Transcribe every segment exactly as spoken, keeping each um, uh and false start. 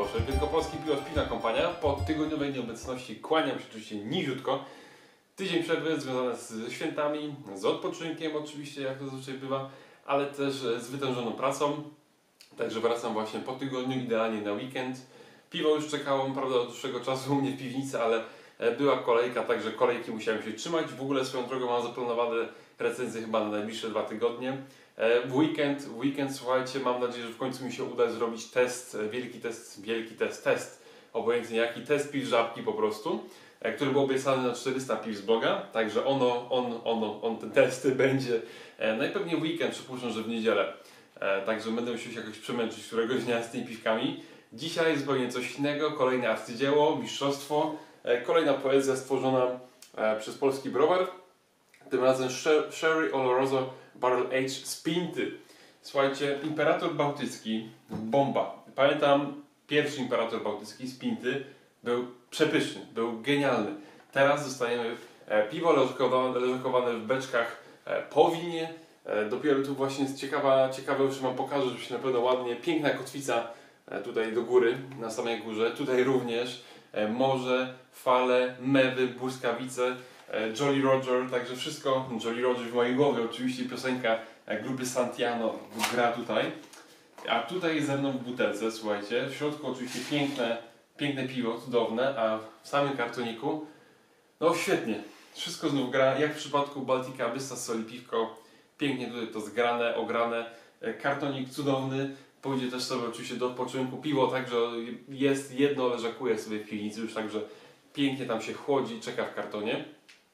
proszę. Wielkopolski Piwo Szpina Kompania. Po tygodniowej nieobecności kłaniam się oczywiście niziutko. Tydzień przerwy związany ze świętami, z odpoczynkiem oczywiście, jak to zazwyczaj bywa, ale też z wytężoną pracą. Także wracam właśnie po tygodniu, idealnie na weekend. Piwo już czekało, prawda, od dłuższego czasu u mnie w piwnicy, ale była kolejka, także kolejki musiałem się trzymać. W ogóle swoją drogą mam zaplanowane recenzje chyba na najbliższe dwa tygodnie. W weekend, w weekend, słuchajcie, mam nadzieję, że w końcu mi się uda zrobić test, wielki test, wielki test, test, obojętnie jaki, test piw żabki po prostu, który był obiecany na czterysta piw z bloga, także ono, on, ono, on ten test będzie najpewniej w weekend, przypuszczam, że w niedzielę. Także będę musiał się jakoś przemęczyć któregoś dnia z tymi piwkami. Dzisiaj zupełnie coś innego, kolejne arcydzieło, mistrzostwo, kolejna poezja stworzona przez polski browar. Tym razem Sherry Oloroso Barrel Age z Pinty. Słuchajcie, Imperator Bałtycki, bomba. Pamiętam, pierwszy Imperator Bałtycki z Pinty był przepyszny, był genialny. Teraz dostajemy piwo leżakowane w beczkach po winie. Dopiero tu właśnie jest ciekawa, ciekawe, już Wam pokażę, że się na pewno ładnie, piękna kotwica tutaj do góry, na samej górze. Tutaj również morze, fale, mewy, błyskawice, Jolly Roger, także wszystko, Jolly Roger w mojej głowie, oczywiście piosenka grupy Santiano gra tutaj. A tutaj jest ze mną w butelce, słuchajcie, w środku oczywiście piękne, piękne piwo, cudowne, a w samym kartoniku, no świetnie, wszystko znów gra, jak w przypadku Baltica Abyssa z soli piwko, pięknie tutaj to zgrane, ograne, kartonik cudowny, pójdzie też sobie oczywiście do odpoczynku, piwo także jest, jedno leżakuje sobie w piwnicy już, także pięknie tam się chłodzi, czeka w kartonie.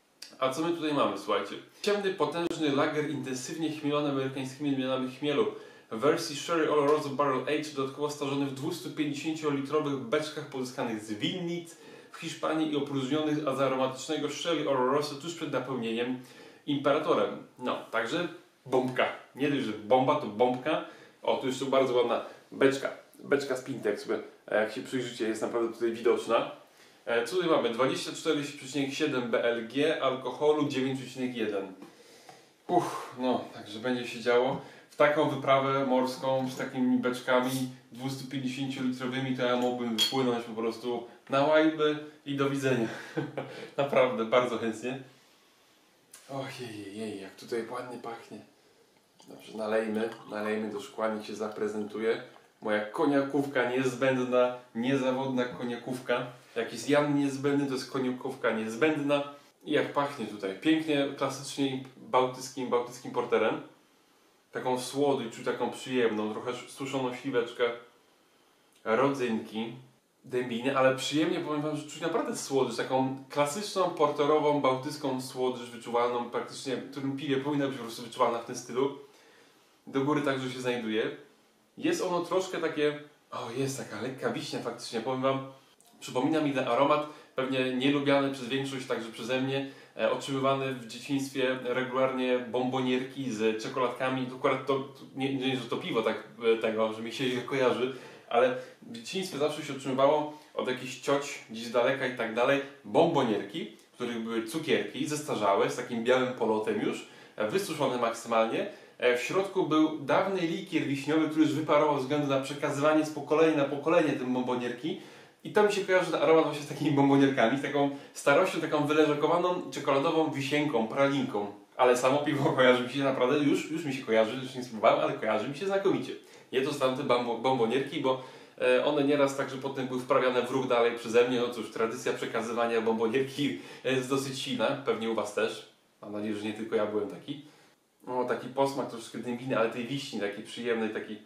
A co my tutaj mamy, słuchajcie? Ciemny, potężny lager intensywnie chmielony amerykańskimi odmianami chmielu w wersji Sherry Oloroso Barrel Age, dodatkowo starzony w dwustupięćdziesięciolitrowych beczkach pozyskanych z winnic w Hiszpanii i opróżnionych z aromatycznego Sherry Oloroso tuż przed napełnieniem Imperatorem. No, także bombka. Nie dość, że bomba, to bombka. O, tu jeszcze bardzo ładna beczka. Beczka z Pinty, jak sobie, jak się przyjrzycie, jest naprawdę tutaj widoczna. Co tutaj mamy? dwadzieścia cztery przecinek siedem B L G, alkoholu dziewięć przecinek jeden. Uff, no, także będzie się działo. W taką wyprawę morską z takimi beczkami dwustupięćdziesięciolitrowymi to ja mógłbym wypłynąć po prostu na łajby i do widzenia. Naprawdę, bardzo chętnie. Ojej, jej, jak tutaj ładnie pachnie. Dobrze, nalejmy, nalejmy do szkła, niech się zaprezentuje. Moja koniakówka niezbędna, niezawodna koniakówka. Jak jest Jan niezbędny, to jest koniakówka niezbędna. I jak pachnie tutaj. Pięknie, klasycznie bałtyckim, bałtyckim porterem. Taką słodycz, czuć taką przyjemną, trochę suszoną śliweczkę, rodzynki, dębiny, ale przyjemnie powiem Wam, że czuć naprawdę słodycz, taką klasyczną, porterową, bałtycką słodycz wyczuwalną praktycznie, w którym piwie powinna być po prostu wyczuwalna w tym stylu. Do góry także się znajduje. Jest ono troszkę takie, o jest taka lekka wiśnia faktycznie, powiem Wam, przypomina mi ten aromat, pewnie nielubiany przez większość, także przeze mnie, e, otrzymywany w dzieciństwie regularnie bombonierki z czekoladkami, akurat to, nie, nie że to piwo tak tego, że mi się źle kojarzy, ale w dzieciństwie zawsze się otrzymywało od jakichś cioć gdzieś z daleka i tak dalej bombonierki, w których były cukierki zestarzałe, z takim białym polotem już, wysuszone maksymalnie. W środku był dawny likier wiśniowy, który już wyparował ze względu na przekazywanie z pokolenia na pokolenie tym bombonierki. I to mi się kojarzy ten aromat właśnie z takimi bombonierkami, z taką starością, taką wyleżakowaną czekoladową wisienką, pralinką. Ale samo piwo kojarzy mi się naprawdę, już, już mi się kojarzy, już nie spróbowałem, ale kojarzy mi się znakomicie. Nie to tamte bombonierki, bo one nieraz także potem były wprawiane w ruch dalej przeze mnie. No cóż, tradycja przekazywania bombonierki jest dosyć silna, pewnie u Was też. Mam nadzieję, że nie tylko ja byłem taki. O, taki posmak troszkę dębiny, ale tej wiśni, takiej przyjemnej, takiej...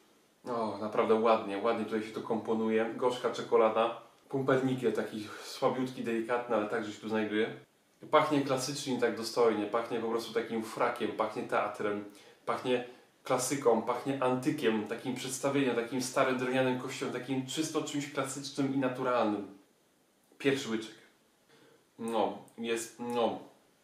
O, naprawdę ładnie, ładnie tutaj się to komponuje. Gorzka czekolada, pumpernikiel taki słabiutki, delikatny, ale także się tu znajduje. Pachnie klasycznie, tak dostojnie, pachnie po prostu takim frakiem, pachnie teatrem, pachnie klasyką, pachnie antykiem, takim przedstawieniem, takim starym drewnianym kościołem, takim czysto czymś klasycznym i naturalnym. Pierwszy łyczek. No, jest, no,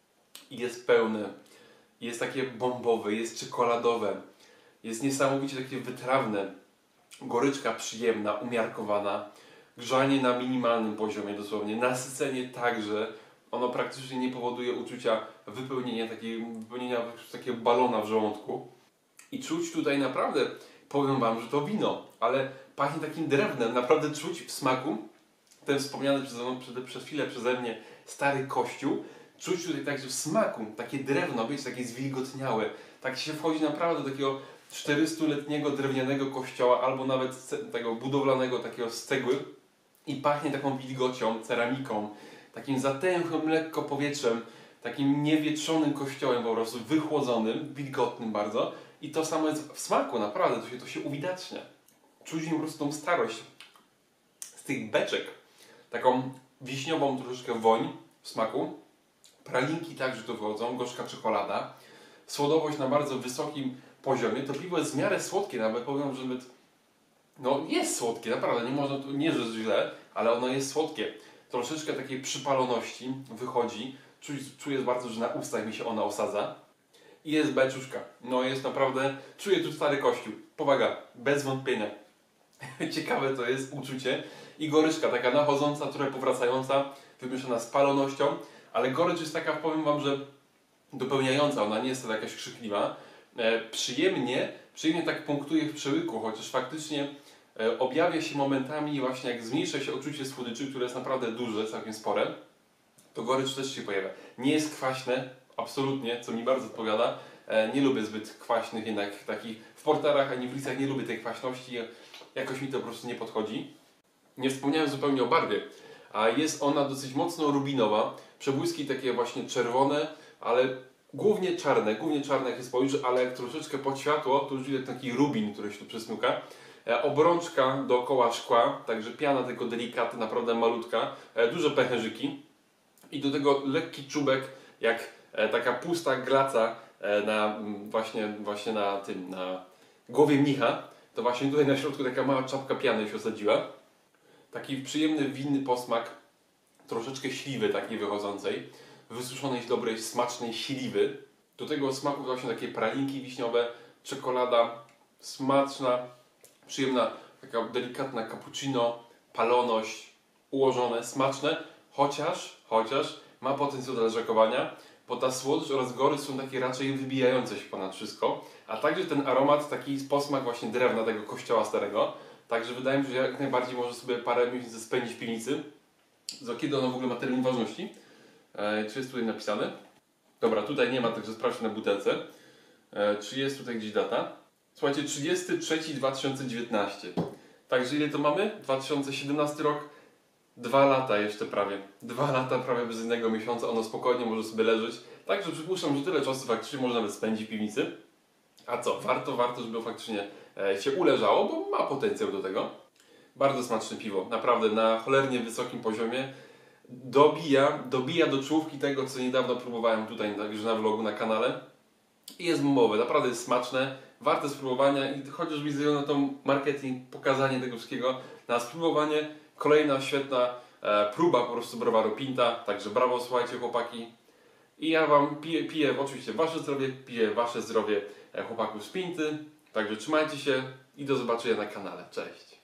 jest pełne, jest takie bombowe, jest czekoladowe, jest niesamowicie takie wytrawne, goryczka przyjemna, umiarkowana, grzanie na minimalnym poziomie dosłownie, nasycenie także, ono praktycznie nie powoduje uczucia wypełnienia, takiego, wypełnienia takiego balona w żołądku. I czuć tutaj naprawdę, powiem Wam, że to wino, ale Pachnie takim drewnem, naprawdę czuć w smaku ten wspomniany przez, przez, przez chwilę przeze mnie stary kościół. Czuć tutaj także w smaku takie drewno, wiecie, takie zwilgotniałe. Tak się wchodzi naprawdę do takiego czterystuletniego drewnianego kościoła, albo nawet tego budowlanego takiego z cegły i pachnie taką wilgocią, ceramiką, takim zatęchłym lekko powietrzem, takim niewietrzonym kościołem po prostu, wychłodzonym, wilgotnym bardzo. I to samo jest w smaku, naprawdę, to się, to się uwidacznia. Czuć im po prostu tą starość z tych beczek, taką wiśniową troszeczkę woń w smaku. Pralinki także tu wchodzą, gorzka czekolada. Słodowość na bardzo wysokim poziomie. To piwo jest w miarę słodkie, nawet powiem, że nawet, no jest słodkie, naprawdę, nie można tu, nie że źle, ale ono jest słodkie. Troszeczkę takiej przypaloności wychodzi. Czuć, czuję bardzo, że na ustach mi się ona osadza. I jest beczuszka. No jest naprawdę, czuję tu stary kościół. Powaga, bez wątpienia. Ciekawe to jest uczucie. I goryczka, taka nachodząca, trochę powracająca, wymieszana z palonością. Ale gorycz jest taka, powiem wam, że dopełniająca, ona nie jest to jakaś krzykliwa. E, przyjemnie, przyjemnie tak punktuje w przełyku, chociaż faktycznie e, objawia się momentami właśnie jak zmniejsza się odczucie słodyczy, które jest naprawdę duże, całkiem spore, to gorycz też się pojawia. Nie jest kwaśne, absolutnie, co mi bardzo odpowiada. E, nie lubię zbyt kwaśnych jednak takich w porterach ani w lisach, nie lubię tej kwaśności, jakoś mi to po prostu nie podchodzi. Nie wspomniałem zupełnie o barwie, a jest ona dosyć mocno rubinowa, przebłyski takie właśnie czerwone, ale głównie czarne, głównie czarne jak się spojrzy, ale jak troszeczkę pod światło, to już widać taki rubin, który się tu przesmuka. E, obrączka dookoła szkła, także piana tylko delikatna, naprawdę malutka, e, duże pęcherzyki i do tego lekki czubek, jak e, taka pusta glaca e, na, właśnie, właśnie na tym, na głowie mnicha. To właśnie tutaj na środku taka mała czapka piany się osadziła. Taki przyjemny, winny posmak, troszeczkę śliwy takiej wychodzącej, wysuszonej, dobrej, smacznej śliwy. Do tego smaku właśnie takie pralinki wiśniowe, czekolada, smaczna, przyjemna, taka delikatna cappuccino, paloność, ułożone, smaczne, chociaż, chociaż ma potencjał do leżakowania, bo ta słodycz oraz gorycz są takie raczej wybijające się ponad wszystko, a także ten aromat, taki posmak właśnie drewna tego kościoła starego. Także wydaje mi się, że jak najbardziej może sobie parę miesięcy spędzić w piwnicy. Za kiedy ono w ogóle ma termin ważności? E, czy jest tutaj napisane? Dobra, tutaj nie ma, także sprawdźmy na butelce. E, czy jest tutaj gdzieś data? Słuchajcie, trzydziestego trzeciego dwa tysiące dziewiętnastego. Także ile to mamy? dwa tysiące siedemnasty rok. Dwa lata jeszcze prawie. Dwa lata prawie bez jednego miesiąca. Ono spokojnie może sobie leżeć. Także przypuszczam, że tyle czasu faktycznie można nawet spędzić w piwnicy. A co? Warto, warto, żeby faktycznie się uleżało, bo ma potencjał do tego. Bardzo smaczne piwo. Naprawdę na cholernie wysokim poziomie. Dobija, dobija do czołówki tego, co niedawno próbowałem tutaj także na vlogu, na kanale. I jest bombowe. Naprawdę jest smaczne. Warte spróbowania i chociażby ze względu na tą marketing, pokazanie tego wszystkiego, na spróbowanie. Kolejna świetna e, próba po prostu browaru Pinta. Także brawo, słuchajcie chłopaki. I ja wam piję, piję oczywiście wasze zdrowie, piję wasze zdrowie chłopaków z Pinty. Także trzymajcie się i do zobaczenia na kanale. Cześć!